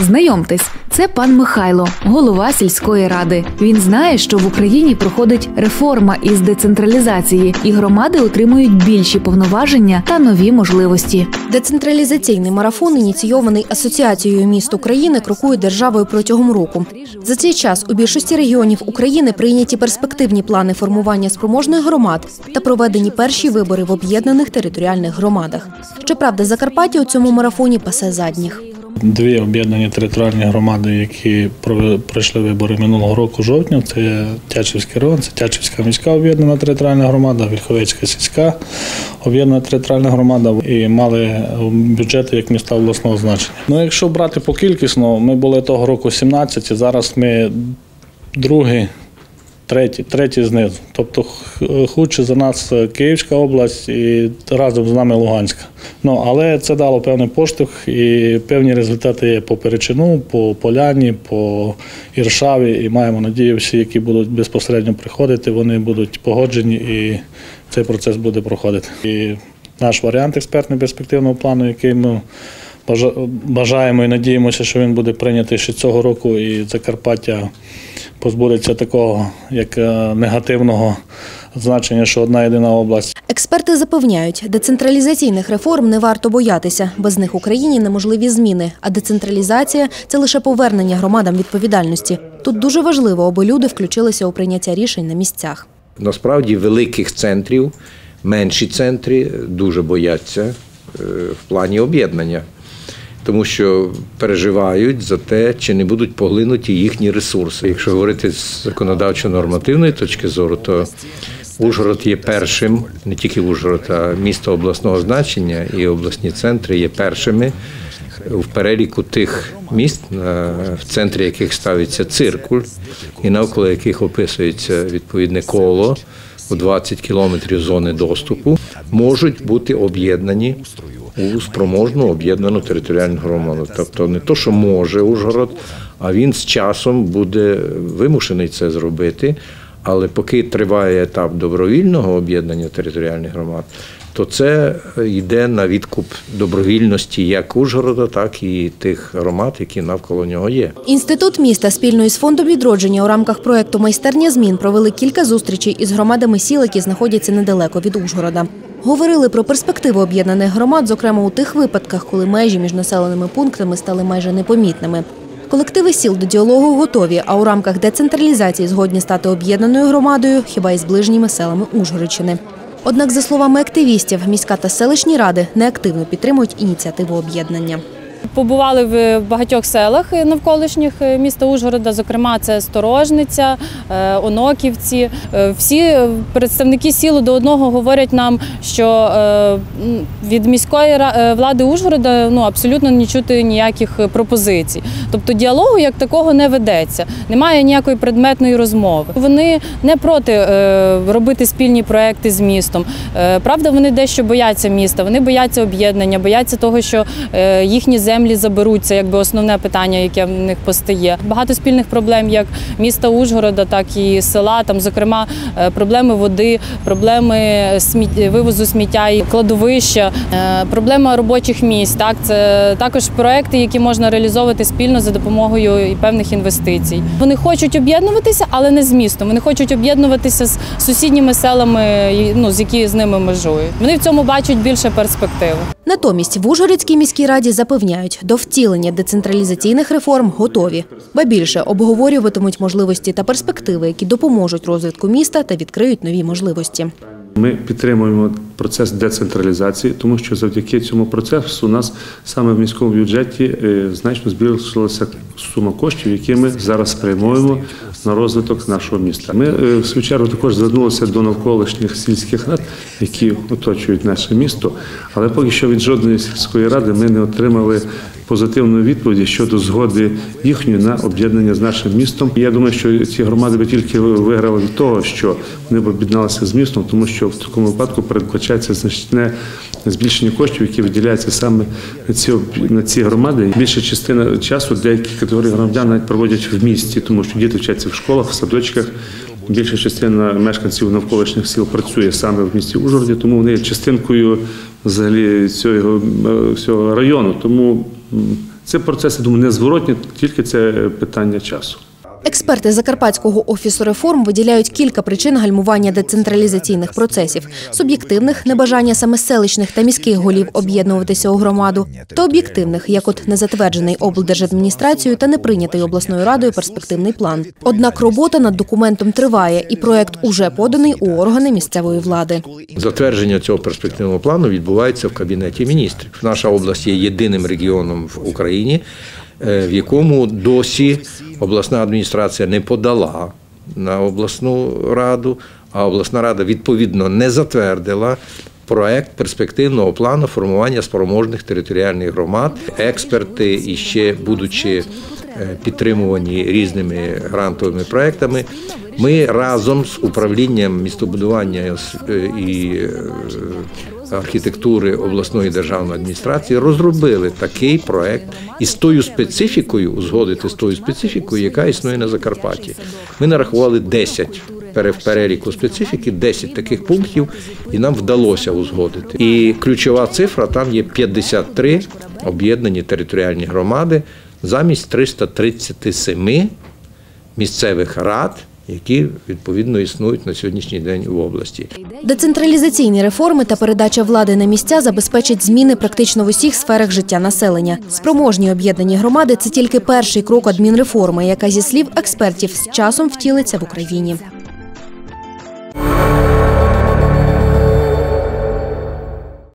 Знайомтесь, це пан Михайло, голова сільської ради. Він знає, що в Україні проходить реформа із децентралізації, і громади отримують більші повноваження та нові можливості. Децентралізаційний марафон, ініційований Асоціацією міст України, крокує державою протягом року. За цей час у більшості регіонів України прийняті перспективні плани формування спроможних громад та проведені перші вибори в об'єднаних територіальних громадах. Щоправда, Закарпаття у цьому марафоні пасе задніх. Дві об'єднані територіальні громади, які пройшли вибори минулого року жовтня, це Тячівський район, це Тячівська міська об'єднана територіальна громада, Вільховецька сільська об'єднана територіальна громада і мали бюджети як міста обласного значення. Ну, якщо брати по кількісно, ми були того року 17, і зараз ми другі, третій знизу. Тобто худше за нас Київська область і разом з нами Луганська. Але це дало певний поштовх і певні результати є по Перечину, по Поляні, по Іршаві. І маємо надію, всі, які будуть безпосередньо приходити, вони будуть погоджені і цей процес буде проходити. І наш варіант експертно-перспективного плану, який ми бажаємо і надіємося, що він буде прийнятий ще цього року, і Закарпаття позбудеться такого, як негативного значення, що одна єдина область. Експерти запевняють, децентралізаційних реформ не варто боятися. Без них Україні неможливі зміни, а децентралізація – це лише повернення громадам відповідальності. Тут дуже важливо, аби люди включилися у прийняття рішень на місцях. Насправді великих центрів, менші центри дуже бояться в плані об'єднання. Тому що переживають за те, чи не будуть поглинуті їхні ресурси. Якщо говорити з законодавчо-нормативної точки зору, то Ужгород є першим, не тільки Ужгород, а місто обласного значення і обласні центри є першими в переліку тих міст, в центрі яких ставиться циркуль і навколо яких описується відповідне коло у 20 кілометрів зони доступу, можуть бути об'єднані у спроможну об'єднану територіальну громаду. Тобто не то, що може Ужгород, а він з часом буде вимушений це зробити. Але поки триває етап добровільного об'єднання територіальних громад, то це йде на відкуп добровільності як Ужгорода, так і тих громад, які навколо нього є. Інститут міста спільно із Фондом відродження у рамках проєкту «Майстерня змін» провели кілька зустрічей із громадами сіл, які знаходяться недалеко від Ужгорода. Говорили про перспективи об'єднаних громад, зокрема у тих випадках, коли межі між населеними пунктами стали майже непомітними. Колективи сіл до діалогу готові, а у рамках децентралізації згодні стати об'єднаною громадою хіба із ближніми селами Ужгородщини. Однак, за словами активістів, міська та селищні ради неактивно підтримують ініціативу об'єднання. Побували в багатьох селах навколишніх міста Ужгорода, зокрема це Сторожниця, Оноківці. Всі представники сіл до одного говорять нам, що від міської влади Ужгорода абсолютно не чути ніяких пропозицій. Тобто діалогу як такого не ведеться, немає ніякої предметної розмови. Вони не проти робити спільні проекти з містом. Правда, вони дещо бояться міста, вони бояться об'єднання, бояться того, що їхні землі заберуть, це якби основне питання, яке в них постає. Багато спільних проблем як міста Ужгорода, так і села, там, зокрема, проблеми води, проблеми вивозу сміття і кладовища, проблема робочих місць. Так, це також проекти, які можна реалізовувати спільно за допомогою певних інвестицій. Вони хочуть об'єднуватися, але не з містом. Вони хочуть об'єднуватися з сусідніми селами, які з ними межують. Вони в цьому бачать більше перспективи. Натомість в Ужгородській міській раді запевняють, до втілення децентралізаційних реформ готові. Ба більше, обговорюватимуть можливості та перспективи, які допоможуть розвитку міста та відкриють нові можливості. Ми підтримуємо процес децентралізації, тому що завдяки цьому процесу у нас саме в міському бюджеті значно збільшилася сума коштів, які ми зараз спрямуємо на розвиток нашого міста. Ми, в свою чергу, також звернулися до навколишніх сільських рад, які оточують наше місто, але поки що від жодної сільської ради ми не отримали позитивної відповіді щодо згоди їхньої на об'єднання з нашим містом. Я думаю, що ці громади би тільки виграли від того, що вони б об'єдналися з містом, тому що в такому випадку передбачається значне збільшення коштів, які виділяються саме на ці громади. Більша частина часу деякі категорії громадян навіть проводять в місті, тому що діти вчаться в школах, в садочках. Більша частина мешканців навколишніх сіл працює саме в місті Ужгороді, тому вони є частинкою взагалі цього району. Тому Це процес, я думаю, незворотні, тільки це питання часу. Експерти Закарпатського офісу реформ виділяють кілька причин гальмування децентралізаційних процесів – суб'єктивних – небажання саме селищних та міських голів об'єднуватися у громаду, та об'єктивних, як от незатверджений облдержадміністрацією та неприйнятий обласною радою перспективний план. Однак робота над документом триває, і проект уже поданий у органи місцевої влади. Затвердження цього перспективного плану відбувається в Кабінеті міністрів. Наша область є єдиним регіоном в Україні, в якому досі обласна адміністрація не подала на обласну раду, а обласна рада відповідно не затвердила проект перспективного плану формування спроможних територіальних громад. Експерти, і ще будучи підтримувані різними грантовими проектами, ми разом з управлінням містобудування і архітектури обласної державної адміністрації розробили такий проект із тою специфікою, узгодити з тою специфікою, яка існує на Закарпатті. Ми нарахували 10 в переліку специфіки, 10 таких пунктів, і нам вдалося узгодити. І ключова цифра, там є 53 об'єднані територіальні громади замість 337 місцевих рад, які, відповідно, існують на сьогоднішній день в області. Децентралізаційні реформи та передача влади на місця забезпечать зміни практично в усіх сферах життя населення. Спроможні об'єднані громади – це тільки перший крок адмінреформи, яка, зі слів експертів, з часом втілиться в Україні.